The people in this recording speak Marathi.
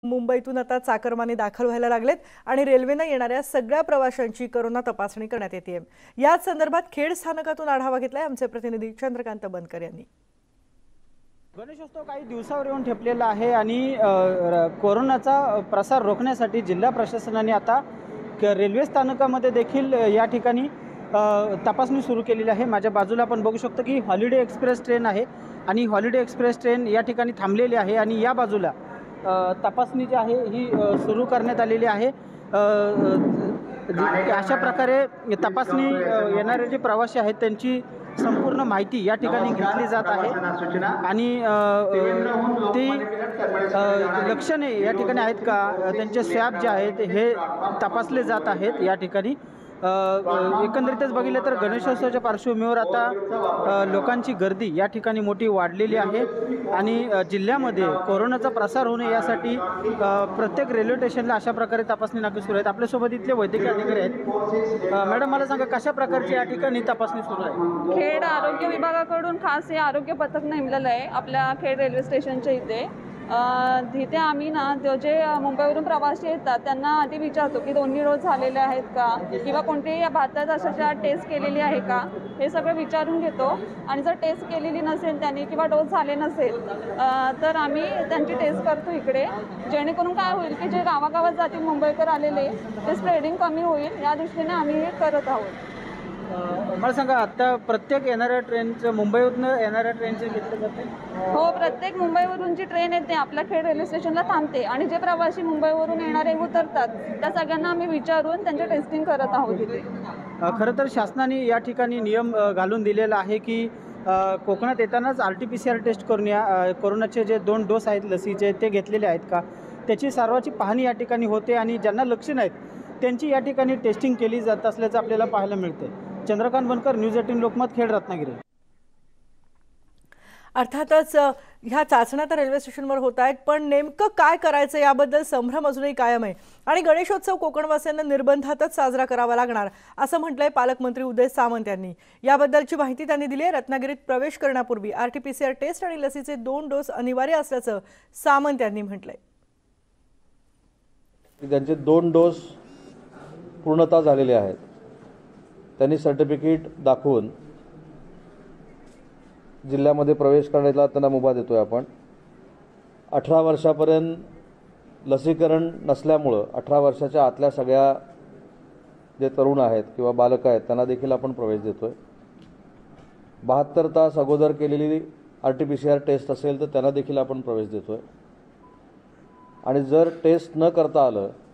मुंबईतून आता चाकरमानी दाखल व्हायला लागलेत आणि रेल्वेने येणाऱ्या सगळ्या प्रवाशांची कोरोना तपासणी करण्यात येते। याच संदर्भात खेड स्थानकातून आढावा घेतलाय आमचे प्रतिनिधी चंद्रकांत बनकर यांनी। गणेशोत्सव काही दिवसावर येऊन ठेपलेला आहे आणि कोरोनाचा प्रसार रोखण्यासाठी जिल्हा प्रशासनाने आता रेल्वे स्थानकामध्ये देखील या ठिकाणी तपासणी सुरू केलेली आहे। माझ्या बाजूला आपण बघू शकतो की हॉलिडे एक्सप्रेस ट्रेन आहे आणि हॉलिडे एक्सप्रेस ट्रेन या ठिकाणी थांबलेली आहे आणि या बाजूला तपासणी जी आहे ही सुरू करण्यात आलेली आहे। अशा प्रकारे तपासणी येणारे जे प्रवासी आहेत त्यांची संपूर्ण माहिती या ठिकाणी घेतली जात आहे आणि ती लक्षणे या ठिकाणी आहेत का त्यांचे स्वॅब जे आहेत हे तपासले जात आहेत। या ठिकाणी एकंदरीतच बघितलं तर गणेशोत्सवाच्या पार्श्वभूमीवर आता लोकांची गर्दी या ठिकाणी मोठी वाढलेली आहे आणि जिल्ह्यामध्ये कोरोनाचा प्रसार होऊ नये यासाठी प्रत्येक रेल्वे स्टेशनला अशा प्रकारे तपासणी नाके सुरू आहेत। आपल्यासोबत इथले वैद्यकीय अधिकारी आहेत। मॅडम, मला सांगा कशा प्रकारची या ठिकाणी तपासणी सुरू आहे? खेड आरोग्य विभागाकडून खास हे आरोग्य पथक नेमलेलं आहे आपल्या खेड रेल्वे स्टेशनच्या इथे। तिथे आम्ही ना जे मुंबईवरून प्रवासी येतात त्यांना आधी विचारतो की दोन्ही डोस झालेले आहेत का किंवा कोणतेही भारतात अशा टेस्ट केलेली आहे का, हे सगळं विचारून घेतो आणि जर टेस्ट केलेली नसेल त्यांनी किंवा डोस झाले नसेल तर आम्ही त्यांची टेस्ट करतो इकडे, जेणेकरून काय होईल की जे गावागावात जातील मुंबईकर आलेले ते स्प्रेडिंग कमी होईल या दृष्टीने आम्ही हे करत आहोत। मला सांगा, आता प्रत्येक येणाऱ्या ट्रेनचं मुंबईवरून येणाऱ्या ट्रेनचं घेतलं जाते? हो, प्रत्येक मुंबईवरून जी ट्रेन येते आपल्या खेड रेल्वे स्टेशनला थांबते आणि जे प्रवासी मुंबईवरून येणारे उतरतात त्या सगळ्यांना आम्ही विचारून त्यांचे टेस्टिंग करत आहोत इथे। खरं तर शासनाने या ठिकाणी नियम घालून दिलेला आहे की कोकणात येतानाच RT-PCR टेस्ट करून या। कोरोनाचे जे 2 डोस आहेत लसीचे ते घेतलेले आहेत का त्याची सर्वाची पाहणी या ठिकाणी होते आणि ज्यांना लक्षण आहेत त्यांची या ठिकाणी टेस्टिंग केली जात असल्याचं आपल्याला पाहायला मिळते। चंद्रकांत बनकर, न्यूज 18 लोकमत, खेड, रत्नागिरी। अर्थातच ह्या चाचण्या तर रेल्वे स्टेशनवर होत आहेत, पण नेमकं काय करायचं याबद्दल संभ्रम अजूनही कायम आहे आणि गणेशोत्सव कोकणवासियांना निर्बंधातच साजरा करावा लागणार असं म्हटलंय पालकमंत्री उदय सामंत यांनी। याबद्दलची माहिती त्यांनी दिली आहे। रत्नागिरीत प्रवेश करण्यापूर्वी RT-PCR टेस्ट आणि लसीचे 2 डोस अनिवार्य असल्याचं सामंत यांनी म्हटलंय। त्यांचे 2 डोस पूर्णता झालेले आहेत, त्यांनी सर्टिफिकेट दाखवून जिल्ह्यामध्ये प्रवेश करण्याला त्यांना मुभा देतोय आपण। 18 वर्षापर्यंत लसीकरण नसल्यामुळं 18 वर्षाच्या आतल्या सगळ्या जे तरुण आहेत किंवा बालक आहेत त्यांना देखील आपण प्रवेश देतोय। 72 तास अगोदर केलेली RT-PCR टेस्ट असेल तर त्यांना देखील आपण प्रवेश देतोय आणि जर टेस्ट न करता आलं